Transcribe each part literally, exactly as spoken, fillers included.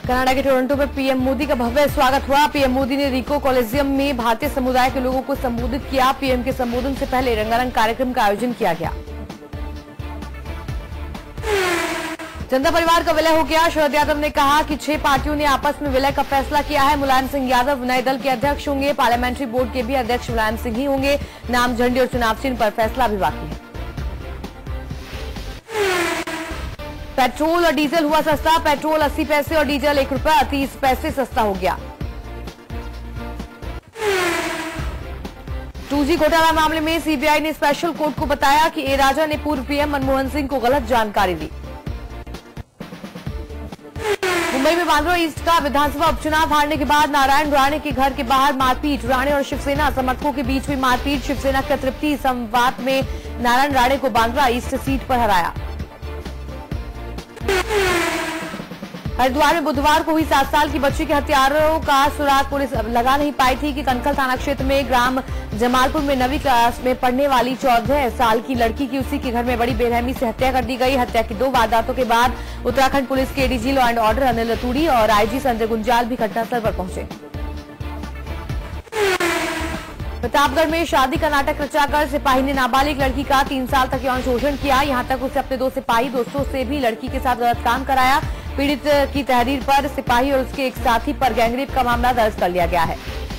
Canada के Toronto में PM Modi का भव्य स्वागत हुआ। पीएम मोदी ने रिको कॉलेजियम में भारतीय समुदाय के लोगों को संबोधित किया। पीएम के संबोधन से पहले रंगारंग कार्यक्रम का आयोजन किया गया। जनता परिवार का विलय हो गया। शरद यादव ने कहा कि छह पार्टियों ने आपस में विलय का फैसला किया है। मुलायम सिंह यादव नए दल के अध्यक्ष होंगे। पार्लियामेंट्री बोर्ड के भी अध्यक्ष मुलायम सिंह ही होंगे। नाम, झंडे और चुनाव चिन्ह पर फैसला भी बाकी है। पेट्रोल और डीजल हुआ सस्ता। पेट्रोल अस्सी पैसे और डीजल एक रुपया तीस पैसे सस्ता हो गया। टू जी घोटाला मामले में सीबीआई ने स्पेशल कोर्ट को बताया कि ए राजा ने पूर्व पीएम मनमोहन सिंह को गलत जानकारी दी। मुंबई में बांद्रा ईस्ट का विधानसभा उपचुनाव हारने के बाद नारायण राणे के घर के बाहर मारपीट। राणे और शिवसेना समर्थकों के बीच हुई मारपीट। शिवसेना के तृप्ति संवाद में नारायण राणे को बांद्रा ईस्ट सीट पर हराया। हरिद्वार में बुधवार को हुई सात साल की बच्ची के हत्यारों का सुराग पुलिस लगा नहीं पाई थी कि कनखल थाना क्षेत्र में ग्राम जमालपुर में नवीं क्लास में पढ़ने वाली चौदह साल की लड़की की उसी के घर में बड़ी बेरहमी से हत्या कर दी गई। हत्या की दो वारदातों के बाद उत्तराखंड पुलिस के ADG law and order Anil Raturi और आईजी संजय गुंजाल भी घटनास्थल पर पहुंचे। प्रतापगढ़ में शादी का नाटक रचाकर सिपाही ने नाबालिग लड़की का तीन साल तक यौन शोषण किया। यहां तक उसे अपने दो सिपाही दोस्तों से भी लड़की के साथ गलत काम कराया। पीड़ित की तहरीर पर सिपाही और उसके एक साथी पर गैंगरेप का मामला दर्ज कर लिया गया है।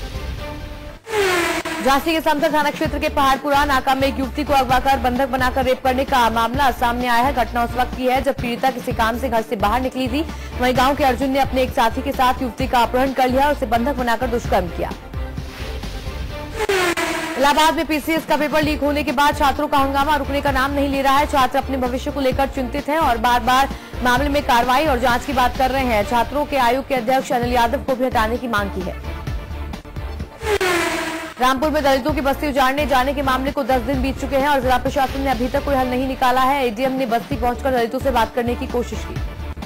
झांसी के समथर थाना क्षेत्र के पहाड़पुरा नाका में एक युवती को अगवा कर बंधक बनाकर रेप करने का मामला सामने आया है। घटना उस वक्त की है जब पीड़िता किसी काम से घर से बाहर निकली थी। वहीं गांव के अर्जुन ने अपने एक साथी के साथ युवती का अपहरण कर लिया और उसे बंधक बनाकर दुष्कर्म किया। इलाहाबाद में पीसीएस का पेपर लीक होने के बाद छात्रों का हंगामा रुकने का नाम नहीं ले रहा है। छात्र अपने भविष्य को लेकर चिंतित हैं और बार बार मामले में कार्रवाई और जांच की बात कर रहे हैं। छात्रों के आयोग के अध्यक्ष अनिल यादव को भी हटाने की मांग की है। रामपुर में दलितों की बस्ती उजाड़ने जाने के मामले को दस दिन बीत चुके हैं और जिला प्रशासन ने अभी तक कोई हल नहीं निकाला है। एडीएम ने बस्ती पहुंचकर दलितों से बात करने की कोशिश की।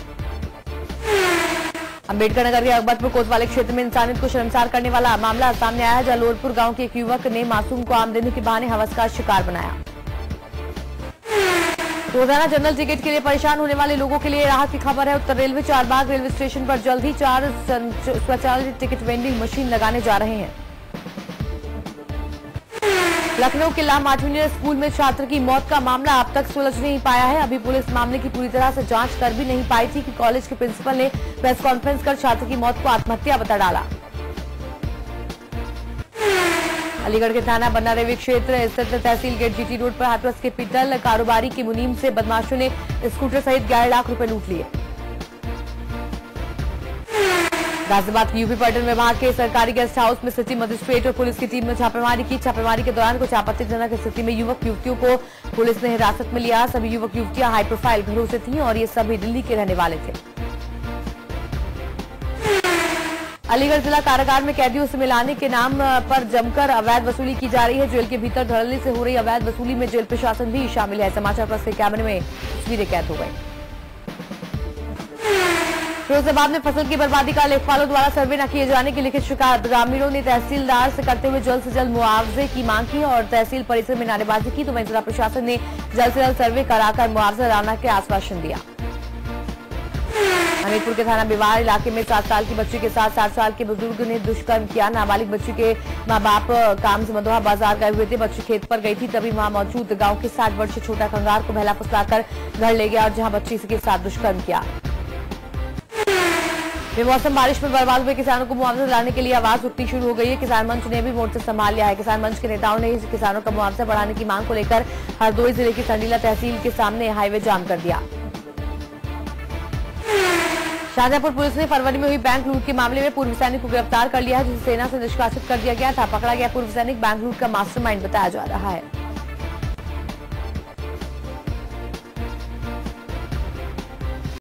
अम्बेडकर नगर के अकबरपुर कोतवाली क्षेत्र में इंसानियत को शर्मसार करने वाला मामला सामने आया है। जहां लोरपुर गांव के एक युवक ने मासूम को आम देने के बहाने हवस का शिकार बनाया। रोजाना जनरल टिकट के लिए परेशान होने वाले लोगों के लिए राहत की खबर है। Uttar railway Charbagh railway station पर जल्द ही चार स्वचालित टिकट वेंडिंग मशीन लगाने जा रहे हैं। लखनऊ के लाम आठवीं स्कूल में छात्र की मौत का मामला अब तक सुलझ नहीं पाया है। अभी पुलिस मामले की पूरी तरह से जांच कर भी नहीं पाई थी कि कॉलेज के प्रिंसिपल ने प्रेस कॉन्फ्रेंस कर छात्र की मौत को आत्महत्या बता डाला। अलीगढ़ के थाना बन्ना रेवी क्षेत्र स्थित तहसील गेट जीटी रोड पर हाथरस के पिटल कारोबारी की मुनीम से बदमाशों ने स्कूटर सहित ग्यारह लाख रुपए लूट लिए। गाजियाबाद की यूपी पर्यटन विभाग के सरकारी गेस्ट हाउस में सिटी मजिस्ट्रेट और पुलिस की टीम ने छापेमारी की। छापेमारी के दौरान कुछ आपत्तिजनक स्थिति में युवक युवतियों को पुलिस ने हिरासत में लिया। सभी युवक युवतियां हाई प्रोफाइल घरों से थीं और ये सभी दिल्ली के रहने वाले थे। अलीगढ़ जिला कारागार में कैदियों से मिलाने के नाम पर जमकर अवैध वसूली की जा रही है। जेल के भीतर धड़ल्ले से हो रही अवैध वसूली में जेल प्रशासन भी शामिल है। समाचार प्लस के कैमरे में तस्वीरें कैद हो गई। फिरोजाबाद में फसल की बर्बादी का लेखपालों द्वारा सर्वे न किए जाने की लिखित शिकायत। ग्रामीणों ने तहसीलदार से करते हुए जल्द से जल्द मुआवजे की मांग की और तहसील परिसर में नारेबाजी की। तो वहीं जिला प्रशासन ने जल्द से जल्द सर्वे कराकर मुआवजा लाने के आश्वासन दिया। हमीरपुर के थाना बिवार इलाके में सात साल की बच्ची के साथ साठ साल के बुजुर्ग ने दुष्कर्म किया। नाबालिग बच्ची के मां बाप काम से मदोहा बाजार गए हुए थे। बच्ची खेत पर गई थी, तभी वहां मौजूद गांव के साठ वर्षीय छोटा कंगार को बहला फुसलाकर घर ले गया और जहां बच्ची के साथ दुष्कर्म किया। बेमौसम बारिश में बर्बाद हुए किसानों को मुआवजा दिलाने के लिए आवाज उठनी शुरू हो गई है। किसान मंच ने भी मोर्चा संभाल लिया है। किसान मंच के नेताओं ने किसानों का मुआवजा बढ़ाने की मांग को लेकर हरदोई जिले की संडीला तहसील के सामने हाईवे जाम कर दिया। शाहजहांपुर पुलिस ने फरवरी में हुई बैंक लूट के मामले में पूर्व सैनिक को गिरफ्तार कर लिया है, जिसे सेना से निष्कासित कर दिया गया था। पकड़ा गया पूर्व सैनिक बैंक लूट का मास्टरमाइंड बताया जा रहा है।